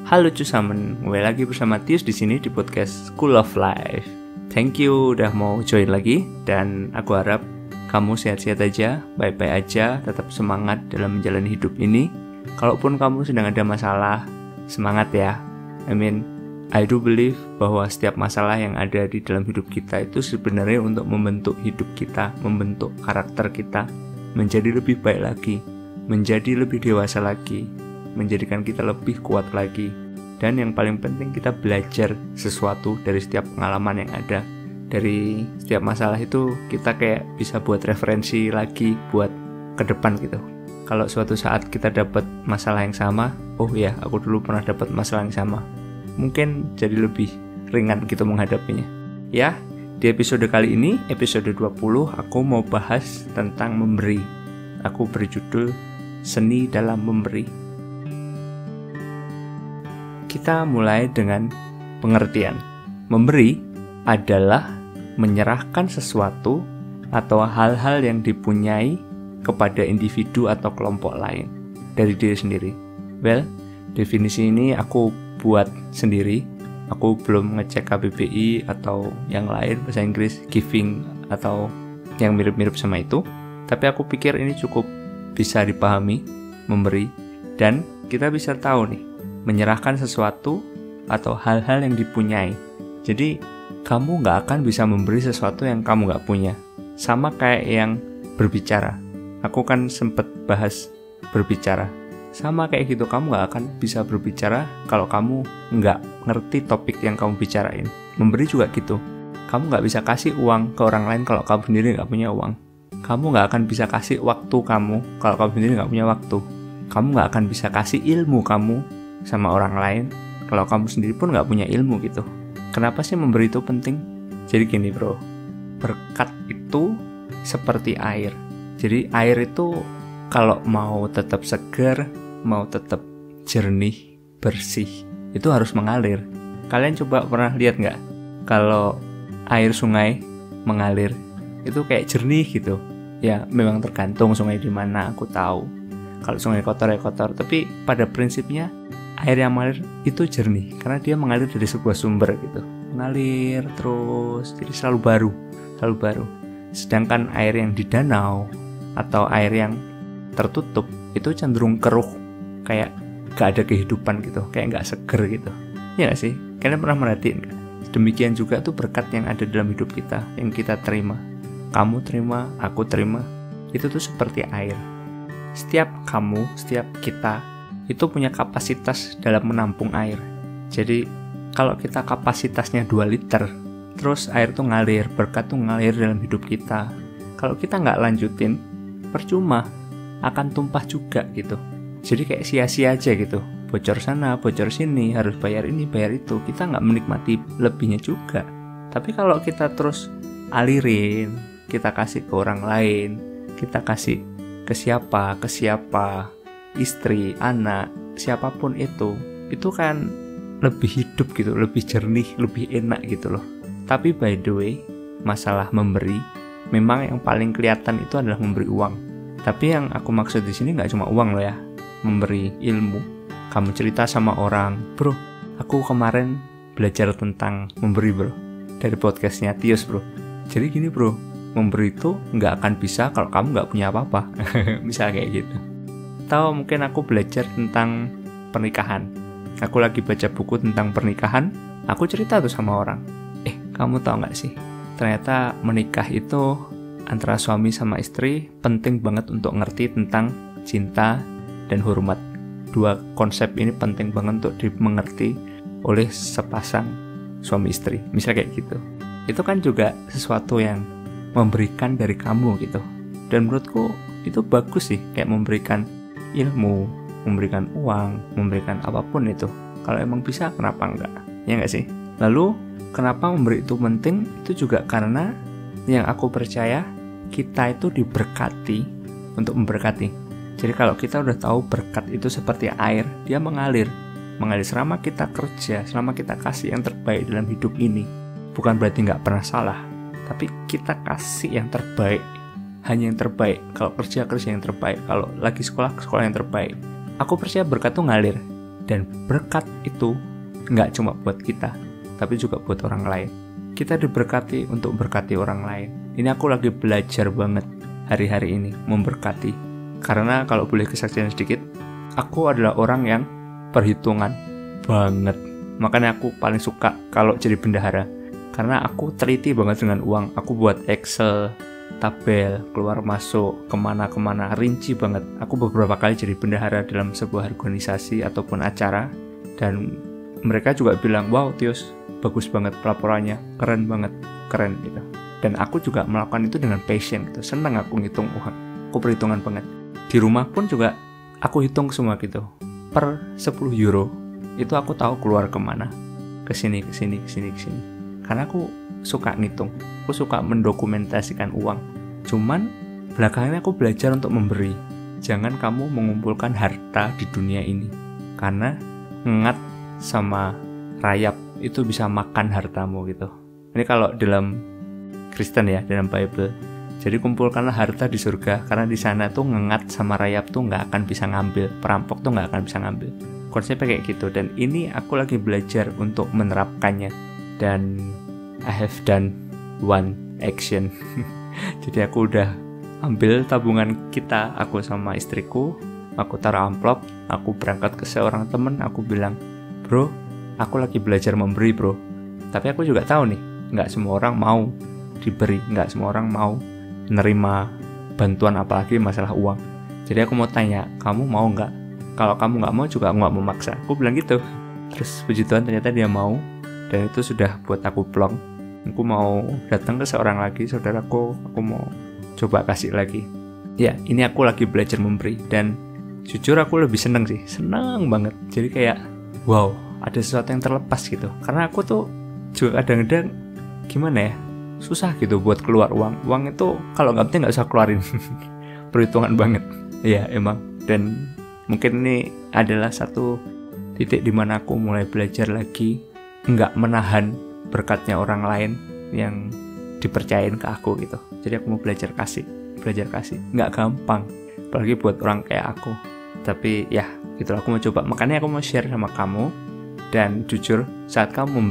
Halo Cusamen, kembali lagi bersama Tius di sini di podcast School of Life. Thank you udah mau join lagi, dan aku harap kamu sehat-sehat aja, baik-baik aja, tetap semangat dalam menjalani hidup ini. Kalaupun kamu sedang ada masalah, semangat ya. I do believe bahwa setiap masalah yang ada di dalam hidup kita itu sebenarnya untuk membentuk hidup kita, membentuk karakter kita menjadi lebih baik lagi, menjadi lebih dewasa lagi, menjadikan kita lebih kuat lagi. Dan yang paling penting, kita belajar sesuatu dari setiap pengalaman yang ada. Dari setiap masalah itu kita kayak bisa buat referensi lagi buat ke depan gitu. Kalau suatu saat kita dapat masalah yang sama, oh ya, aku dulu pernah dapat masalah yang sama, mungkin jadi lebih ringan gitu menghadapinya. Ya, di episode kali ini, episode 20, aku mau bahas tentang memberi. Aku berjudul Seni dalam Memberi. Kita mulai dengan pengertian. Memberi adalah menyerahkan sesuatu atau hal-hal yang dipunyai kepada individu atau kelompok lain dari diri sendiri. Well, definisi ini aku buat sendiri. Aku belum ngecek KBBI atau yang lain bahasa Inggris, giving atau yang mirip-mirip sama itu. Tapi aku pikir ini cukup bisa dipahami, memberi, dan kita bisa tahu nih, menyerahkan sesuatu atau hal-hal yang dipunyai. Jadi kamu gak akan bisa memberi sesuatu yang kamu gak punya. Sama kayak yang berbicara. Aku kan sempet bahas berbicara. Sama kayak gitu, kamu gak akan bisa berbicara kalau kamu gak ngerti topik yang kamu bicarain. Memberi juga gitu. Kamu gak bisa kasih uang ke orang lain kalau kamu sendiri gak punya uang. Kamu gak akan bisa kasih waktu kamu kalau kamu sendiri gak punya waktu. Kamu gak akan bisa kasih ilmu kamu sama orang lain kalau kamu sendiri pun gak punya ilmu gitu. Kenapa sih memberi itu penting? Jadi gini bro, berkat itu seperti air. Jadi air itu kalau mau tetap segar, mau tetap jernih, bersih, itu harus mengalir. Kalian coba pernah lihat nggak? Kalau air sungai mengalir, itu kayak jernih gitu. Ya memang tergantung sungai di mana, aku tahu. Kalau sungai kotor ya kotor, tapi pada prinsipnya air yang mengalir itu jernih karena dia mengalir dari sebuah sumber gitu. Mengalir terus, jadi selalu baru. Sedangkan air yang di danau atau air yang tertutup itu cenderung keruh, kayak gak ada kehidupan gitu, kayak gak seger gitu. Ya gak sih? Kalian pernah merhatiin gak? Demikian juga tuh berkat yang ada dalam hidup kita, yang kita terima. Kamu terima, aku terima. Itu tuh seperti air. Setiap kamu, setiap kita itu punya kapasitas dalam menampung air. Jadi kalau kita kapasitasnya 2 liter, terus air tuh ngalir, berkat tuh ngalir dalam hidup kita. Kalau kita gak lanjutin, percuma, akan tumpah juga gitu. Jadi kayak sia-sia aja gitu, bocor sana, bocor sini, harus bayar ini, bayar itu. Kita nggak menikmati lebihnya juga. Tapi kalau kita terus alirin, kita kasih ke orang lain, kita kasih ke siapa, istri, anak, siapapun itu kan lebih hidup gitu, lebih jernih, lebih enak gitu loh. Tapi by the way, masalah memberi, memang yang paling kelihatan itu adalah memberi uang. Tapi yang aku maksud di sini nggak cuma uang loh ya, memberi ilmu. Kamu cerita sama orang, bro, aku kemarin belajar tentang memberi bro, dari podcastnya Tius bro. Jadi gini bro, memberi itu nggak akan bisa kalau kamu nggak punya apa-apa. Bisa kayak gitu. Atau mungkin aku belajar tentang pernikahan. Aku lagi baca buku tentang pernikahan, aku cerita tuh sama orang, kamu tahu nggak sih, ternyata menikah itu antara suami sama istri penting banget untuk ngerti tentang cinta dan hormat. 2 konsep ini penting banget untuk dimengerti oleh sepasang suami istri. Misalnya kayak gitu. Itu kan juga sesuatu yang memberikan dari kamu gitu. Dan menurutku itu bagus sih, kayak memberikan ilmu, memberikan uang, memberikan apapun itu. Kalau emang bisa, kenapa enggak? Ya enggak sih? Lalu kenapa memberi itu penting? Itu juga karena yang aku percaya, kita itu diberkati untuk memberkati. Jadi kalau kita udah tahu berkat itu seperti air, dia mengalir selama kita kerja, selama kita kasih yang terbaik dalam hidup ini. Bukan berarti nggak pernah salah, tapi kita kasih yang terbaik, hanya yang terbaik. Kalau kerja yang terbaik, kalau lagi sekolah yang terbaik. Aku percaya berkat itu ngalir. Dan berkat itu nggak cuma buat kita, tapi juga buat orang lain. Kita diberkati untuk berkati orang lain. Ini aku lagi belajar banget hari-hari ini memberkati. Karena kalau boleh kesaksian sedikit, aku adalah orang yang perhitungan banget. Makanya aku paling suka kalau jadi bendahara. Karena aku teliti banget dengan uang. Aku buat Excel, tabel, keluar masuk, kemana-kemana, rinci banget. Aku beberapa kali jadi bendahara dalam sebuah organisasi ataupun acara. Dan mereka juga bilang, wow Tios, bagus banget pelaporannya, keren banget, keren gitu. Dan aku juga melakukan itu dengan passion gitu. Senang aku ngitung uang, aku perhitungan banget. Di rumah pun juga aku hitung semua gitu. Per 10 euro itu aku tahu keluar kemana, kesini. Karena aku suka ngitung, aku suka mendokumentasikan uang. Cuman belakangan aku belajar untuk memberi. Jangan kamu mengumpulkan harta di dunia ini, karena ngengat sama rayap itu bisa makan hartamu gitu. Ini kalau dalam Kristen ya, dalam Bible. Jadi kumpulkanlah harta di surga, karena di sana tuh ngengat sama rayap tuh nggak akan bisa ngambil, perampok tuh nggak akan bisa ngambil. Konsepnya kayak gitu. Dan ini aku lagi belajar untuk menerapkannya. Dan I have done one action. Jadi aku udah ambil tabungan kita, aku sama istriku, aku taruh amplop, aku berangkat ke seorang temen, aku bilang, bro, aku lagi belajar memberi bro. Tapi aku juga tahu nih, nggak semua orang mau diberi, nggak semua orang mau menerima bantuan, apalagi masalah uang. Jadi aku mau tanya, kamu mau nggak? Kalau kamu nggak mau juga aku nggak memaksa. Aku bilang gitu. Terus puji Tuhan ternyata dia mau. Dan itu sudah buat aku plong. Aku mau datang ke seorang lagi, saudaraku, aku mau coba kasih lagi. Ya, ini aku lagi belajar memberi. Dan jujur aku lebih seneng sih, seneng banget. Jadi kayak, wow, ada sesuatu yang terlepas gitu. Karena aku tuh juga kadang-kadang gimana ya, susah gitu buat keluar uang. Uang itu kalau nggak penting nggak usah keluarin. Perhitungan banget. Iya emang. Dan mungkin ini adalah satu titik di mana aku mulai belajar lagi nggak menahan berkatnya orang lain yang dipercayain ke aku gitu. Jadi aku mau belajar kasih. Nggak gampang, apalagi buat orang kayak aku. Tapi ya gitu, aku mau coba. Makanya aku mau share sama kamu. Dan jujur, saat kamu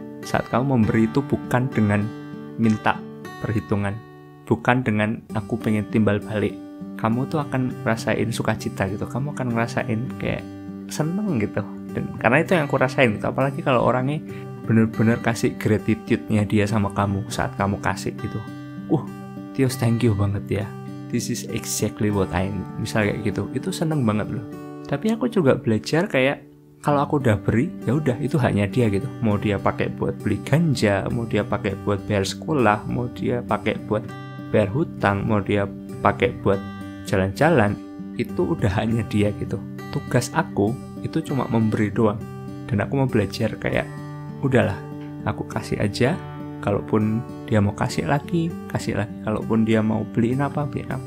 memberi itu bukan dengan minta perhitungan, bukan dengan aku pengen timbal balik. Kamu tuh akan rasain sukacita gitu. Kamu akan ngerasain kayak seneng gitu. Dan karena itu yang aku rasain gitu. Apalagi kalau orangnya bener-bener kasih gratitude-nya dia sama kamu saat kamu kasih gitu. Tios, thank you banget ya. This is exactly what I need. Misal kayak gitu. Itu seneng banget loh. Tapi aku juga belajar kayak kalau aku udah beri, ya udah itu haknya dia gitu. Mau dia pakai buat beli ganja, mau dia pakai buat bayar sekolah, mau dia pakai buat bayar hutang, mau dia pakai buat jalan-jalan, itu udah haknya dia gitu. Tugas aku itu cuma memberi doang. Dan aku mau belajar kayak udahlah, aku kasih aja. Kalaupun dia mau kasih lagi. Kalaupun dia mau beliin apa.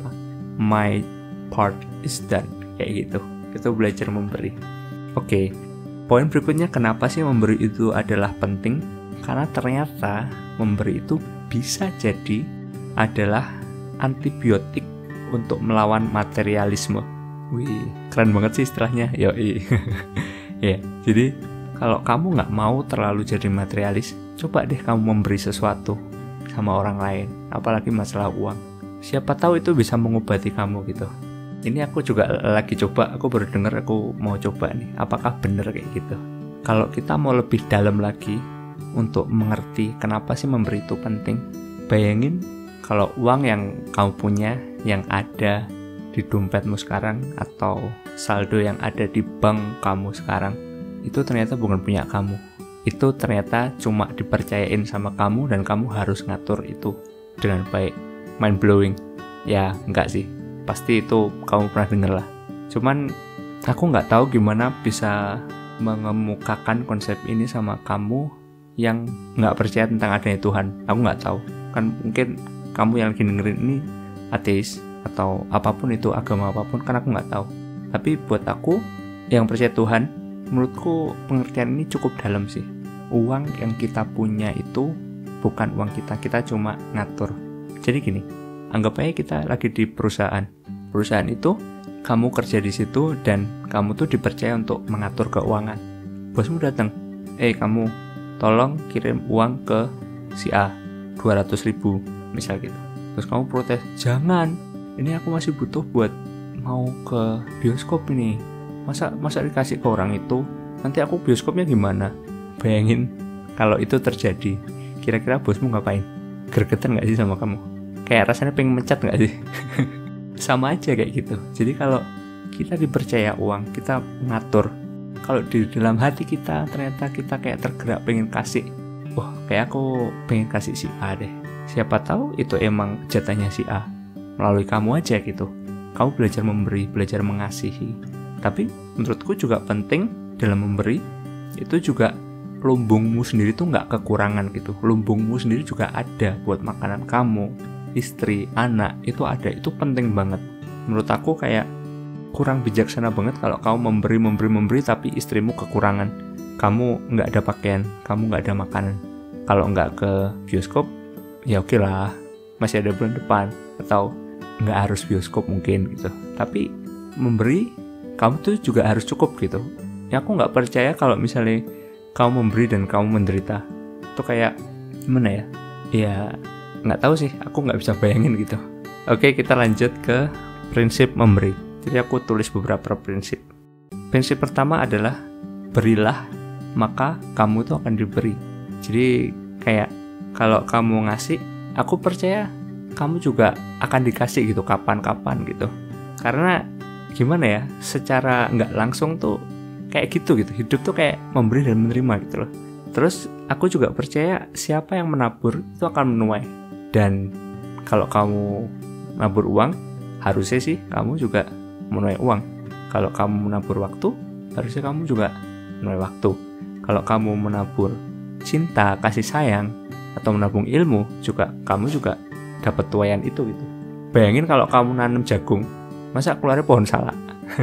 My part is done. Kayak gitu. Itu belajar memberi. Oke. Poin berikutnya, kenapa sih memberi itu adalah penting? Karena ternyata memberi itu bisa jadi adalah antibiotik untuk melawan materialisme. Wih, keren banget sih istilahnya. Yoi. Ya, jadi kalau kamu nggak mau terlalu jadi materialis, coba deh kamu memberi sesuatu sama orang lain, apalagi masalah uang. Siapa tahu itu bisa mengobati kamu gitu. Ini aku juga lagi coba, aku baru dengar, aku mau coba nih, apakah bener kayak gitu. Kalau kita mau lebih dalam lagi untuk mengerti kenapa sih memberi itu penting, bayangin kalau uang yang kamu punya, yang ada di dompetmu sekarang, atau saldo yang ada di bank kamu sekarang, itu ternyata bukan punya kamu. Itu ternyata cuma dipercayain sama kamu dan kamu harus ngatur itu dengan baik. Mind blowing. Ya, enggak sih. Pasti itu kamu pernah denger lah. Cuman aku nggak tahu gimana bisa mengemukakan konsep ini sama kamu yang nggak percaya tentang adanya Tuhan. Aku nggak tahu. Kan mungkin kamu yang lagi dengerin ini ateis atau apapun itu, agama apapun, kan aku nggak tahu. Tapi buat aku yang percaya Tuhan, menurutku pengertian ini cukup dalam sih. Uang yang kita punya itu bukan uang kita cuma ngatur. Jadi gini, anggap aja kita lagi di perusahaan. Perusahaan itu kamu kerja di situ dan kamu tuh dipercaya untuk mengatur keuangan. Bosmu datang, kamu tolong kirim uang ke si A 200.000 misal gitu. Terus kamu protes, jangan, ini aku masih butuh buat mau ke bioskop ini. Masa dikasih ke orang itu, nanti aku bioskopnya gimana? Bayangin kalau itu terjadi, kira-kira bosmu ngapain? Gregetan gak sih sama kamu? Kayak rasanya pengen mencat gak sih? Sama aja kayak gitu. Jadi kalau kita dipercaya uang, kita ngatur. Kalau di dalam hati kita ternyata kita kayak tergerak pengen kasih, kayak aku pengen kasih si A deh. Siapa tahu itu emang jatahnya si A, melalui kamu aja gitu. Kamu belajar memberi, belajar mengasihi. Tapi menurutku juga penting dalam memberi itu juga lumbungmu sendiri tuh nggak kekurangan gitu. Lumbungmu sendiri juga ada buat makanan kamu, istri, anak, itu ada. Itu penting banget. Menurut aku kayak kurang bijaksana banget kalau kamu memberi tapi istrimu kekurangan. Kamu nggak ada pakaian, kamu nggak ada makanan. Kalau nggak ke bioskop, ya oke lah, masih ada bulan depan. Atau nggak harus bioskop mungkin gitu. Tapi memberi, kamu tuh juga harus cukup gitu. Ya aku nggak percaya kalau misalnya kamu memberi dan kamu menderita. Itu kayak gimana ya? Ya nggak tahu sih, aku nggak bisa bayangin gitu. Oke, kita lanjut ke prinsip memberi. Jadi aku tulis beberapa prinsip. Prinsip pertama adalah berilah, maka kamu tuh akan diberi. Jadi kayak kalau kamu ngasih, aku percaya kamu juga akan dikasih gitu kapan-kapan gitu. Karena gimana ya, secara nggak langsung tuh kayak gitu. Hidup tuh kayak memberi dan menerima gitu loh. Terus aku juga percaya siapa yang menabur itu akan menuai. Dan kalau kamu nabur uang, harusnya sih kamu juga menuai uang. Kalau kamu menabur waktu, harusnya kamu juga menuai waktu. Kalau kamu menabur cinta, kasih sayang, atau menabung ilmu, juga kamu juga dapat tuaian itu gitu. Bayangin kalau kamu nanam jagung, masa keluarnya pohon salak?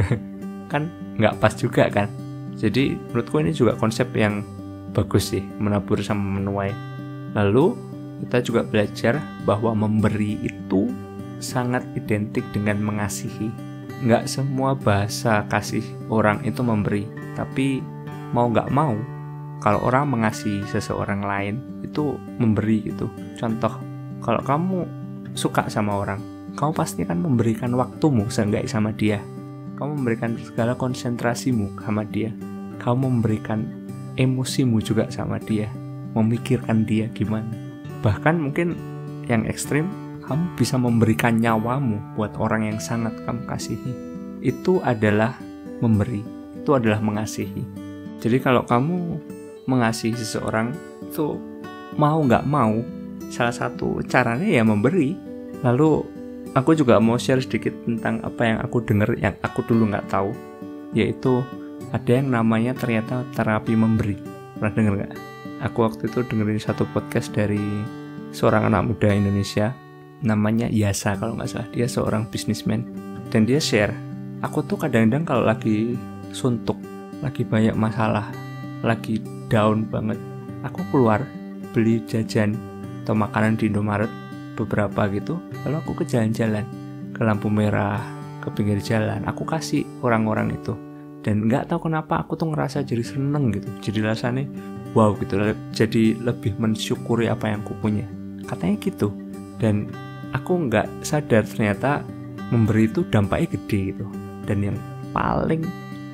Kan nggak pas juga kan. Jadi menurutku ini juga konsep yang bagus sih, menabur sama menuai. Lalu kita juga belajar bahwa memberi itu sangat identik dengan mengasihi. Nggak semua bahasa kasih orang itu memberi, tapi mau nggak mau, kalau orang mengasihi seseorang lain itu memberi gitu. Contoh, kalau kamu suka sama orang, kamu pasti kan memberikan waktumu seenggaknya sama dia. Kamu memberikan segala konsentrasimu sama dia. Kamu memberikan emosimu juga sama dia, memikirkan dia gimana. Bahkan mungkin yang ekstrim, kamu bisa memberikan nyawamu buat orang yang sangat kamu kasihi. Itu adalah memberi, itu adalah mengasihi. Jadi kalau kamu mengasihi seseorang, itu mau nggak mau, salah satu caranya ya memberi. Lalu aku juga mau share sedikit tentang apa yang aku dengar, yang aku dulu nggak tahu, yaitu ada yang namanya ternyata terapi memberi. Pernah dengar nggak? Aku waktu itu dengerin satu podcast dari seorang anak muda Indonesia, namanya Yasa kalau nggak salah. Dia seorang businessman dan dia share, aku tuh kadang-kadang kalau lagi suntuk, lagi banyak masalah, lagi down banget, aku keluar beli jajan atau makanan di Indomaret beberapa gitu, lalu aku ke jalan-jalan, ke lampu merah, ke pinggir jalan, aku kasih orang-orang itu. Dan nggak tahu kenapa aku tuh ngerasa jadi seneng gitu, jadi rasanya wow gitu, jadi lebih mensyukuri apa yang aku punya, katanya gitu. Dan aku nggak sadar ternyata memberi itu dampaknya gede gitu. Dan yang paling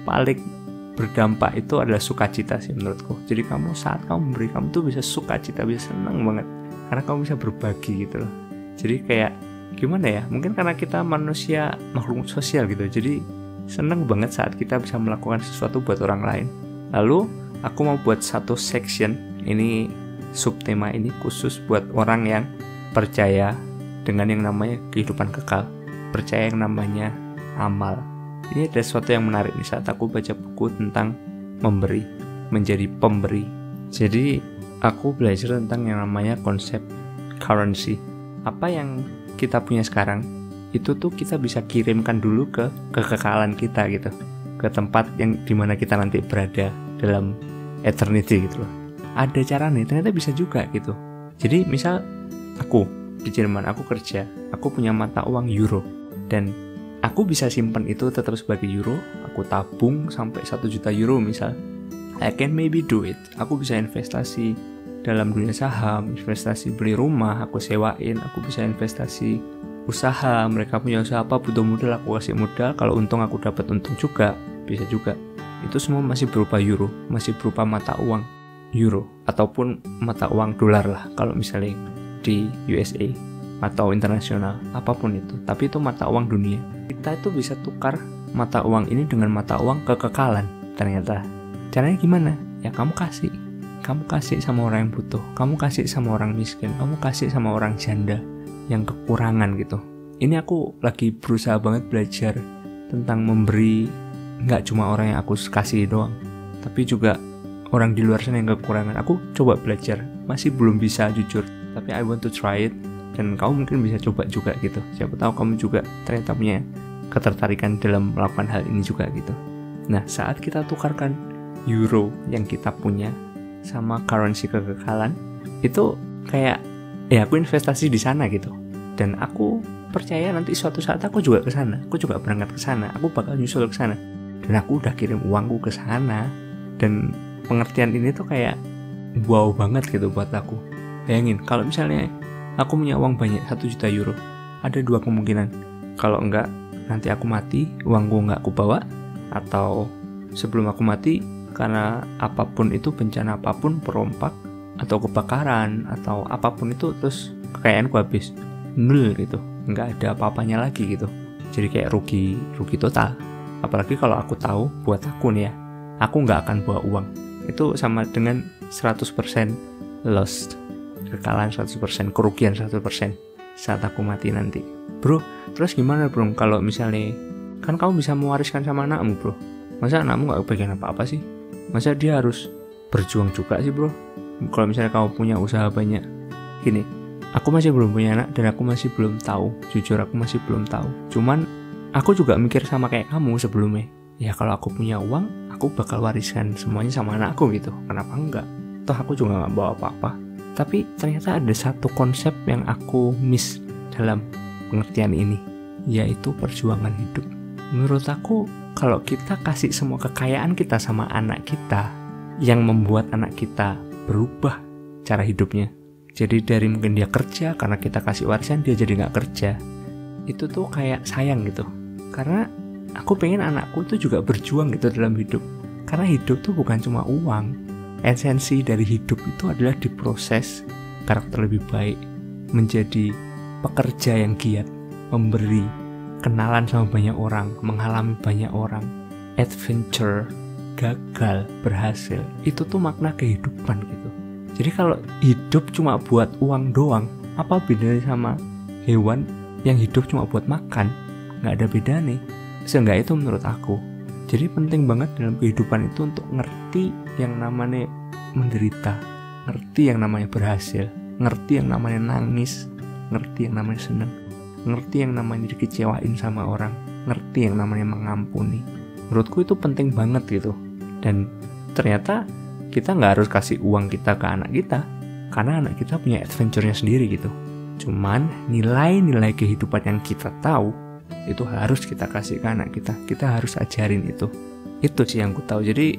berdampak itu adalah sukacita sih menurutku. Jadi kamu saat kamu memberi, kamu tuh bisa sukacita, bisa seneng banget, karena kamu bisa berbagi gitu loh. Jadi kayak gimana ya, mungkin karena kita manusia makhluk sosial gitu, jadi seneng banget saat kita bisa melakukan sesuatu buat orang lain. Lalu aku mau buat satu section, ini subtema ini khusus buat orang yang percaya dengan yang namanya kehidupan kekal, percaya yang namanya amal. Ini ada sesuatu yang menarik nih saat aku baca buku tentang memberi, menjadi pemberi. Jadi aku belajar tentang yang namanya konsep currency. Apa yang kita punya sekarang, itu tuh kita bisa kirimkan dulu ke kekekalan kita gitu, ke tempat yang dimana kita nanti berada dalam eternity gitu loh. Ada cara nih, ternyata bisa juga gitu. Jadi misal aku di Jerman, aku kerja, aku punya mata uang euro, dan aku bisa simpan itu tetap sebagai euro, aku tabung sampai 1 juta euro misal. I can maybe do it. Aku bisa investasi dalam dunia saham, investasi beli rumah, aku sewain, aku bisa investasi usaha, mereka punya usaha apa butuh modal, aku kasih modal, kalau untung aku dapat untung juga, bisa juga. Itu semua masih berupa euro, masih berupa mata uang euro, ataupun mata uang dolar lah, kalau misalnya di USA, atau internasional, apapun itu. Tapi itu mata uang dunia. Kita itu bisa tukar mata uang ini dengan mata uang kekekalan, ternyata. Caranya gimana? Ya kamu kasih sama orang yang butuh, kamu kasih sama orang miskin, kamu kasih sama orang janda yang kekurangan gitu. Ini aku lagi berusaha banget belajar tentang memberi, nggak cuma orang yang aku kasih doang, tapi juga orang di luar sana yang kekurangan. Aku coba belajar, masih belum bisa jujur, tapi I want to try it, dan kamu mungkin bisa coba juga gitu. Siapa tahu kamu juga ternyata punya ketertarikan dalam melakukan hal ini juga gitu. Nah, saat kita tukarkan euro yang kita punya sama currency kekekalan, itu kayak ya aku investasi di sana gitu. Dan aku percaya nanti suatu saat aku juga ke sana, aku juga berangkat ke sana, aku bakal nyusul ke sana. Dan aku udah kirim uangku ke sana. Dan pengertian ini tuh kayak wow banget gitu buat aku. Bayangin kalau misalnya aku punya uang banyak 1 juta euro, ada 2 kemungkinan. Kalau enggak nanti aku mati, uangku enggak aku bawa, atau sebelum aku mati karena apapun itu, bencana apapun, perompak atau kebakaran atau apapun itu, terus kekayaanku habis, nol gitu, nggak ada apa-apanya lagi gitu. Jadi kayak rugi total. Apalagi kalau aku tahu, buat aku nih ya, aku nggak akan bawa uang. Itu sama dengan 100% lost, kekalahan 100%, kerugian 100% saat aku mati nanti. Bro, terus gimana bro kalau misalnya, kan kamu bisa mewariskan sama anakmu bro, masa anakmu nggak kebagian apa-apa sih? Masa dia harus berjuang juga sih bro? Kalau misalnya kamu punya usaha banyak. Gini, aku masih belum punya anak dan aku masih belum tahu. Jujur aku masih belum tahu. Cuman aku juga mikir sama kayak kamu sebelumnya. Ya kalau aku punya uang, aku bakal wariskan semuanya sama anakku gitu. Kenapa enggak? Toh aku juga gak bawa apa-apa. Tapi ternyata ada satu konsep yang aku miss dalam pengertian ini, yaitu perjuangan hidup. Menurut aku, kalau kita kasih semua kekayaan kita sama anak kita, yang membuat anak kita berubah cara hidupnya. Jadi dari mungkin dia kerja, karena kita kasih warisan dia jadi gak kerja. Itu tuh kayak sayang gitu. Karena aku pengen anakku tuh juga berjuang gitu dalam hidup. Karena hidup tuh bukan cuma uang. Esensi dari hidup itu adalah diproses karakter lebih baik, menjadi pekerja yang giat, memberi, kenalan sama banyak orang, mengalami banyak orang, adventure, gagal, berhasil. Itu tuh makna kehidupan gitu. Jadi kalau hidup cuma buat uang doang, apa bedanya sama hewan yang hidup cuma buat makan? Nggak ada beda nih. Seenggak itu menurut aku. Jadi penting banget dalam kehidupan itu untuk ngerti yang namanya menderita, ngerti yang namanya berhasil, ngerti yang namanya nangis, ngerti yang namanya senang, ngerti yang namanya dikecewain sama orang, ngerti yang namanya mengampuni. Menurutku itu penting banget gitu. Dan ternyata kita nggak harus kasih uang kita ke anak kita, karena anak kita punya adventure-nya sendiri gitu. Cuman nilai-nilai kehidupan yang kita tahu, itu harus kita kasih ke anak kita. Kita harus ajarin itu. Itu sih yang ku tahu. Jadi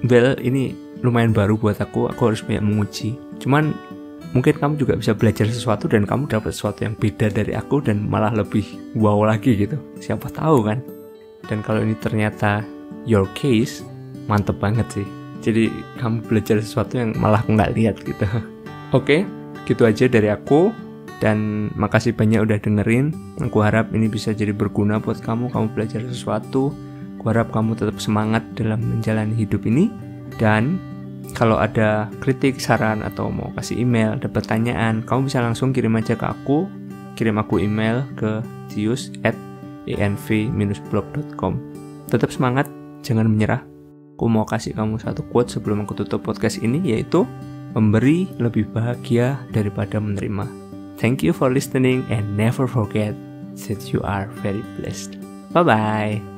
ini lumayan baru buat aku harus banyak menguji. Cuman mungkin kamu juga bisa belajar sesuatu dan kamu dapat sesuatu yang beda dari aku dan malah lebih wow lagi gitu. Siapa tahu kan. Dan kalau ini ternyata your case, mantep banget sih. Jadi kamu belajar sesuatu yang malah aku nggak lihat gitu. Oke, gitu aja dari aku. Dan makasih banyak udah dengerin. Aku harap ini bisa jadi berguna buat kamu. Kamu belajar sesuatu. Aku harap kamu tetap semangat dalam menjalani hidup ini. Dan kalau ada kritik, saran, atau mau kasih email, ada pertanyaan, kamu bisa langsung kirim aja ke aku. Kirim aku email ke tius@env-blog.com. Tetap semangat, jangan menyerah. Aku mau kasih kamu satu quote sebelum aku tutup podcast ini, yaitu memberi lebih bahagia daripada menerima. Thank you for listening and never forget that you are very blessed. Bye-bye.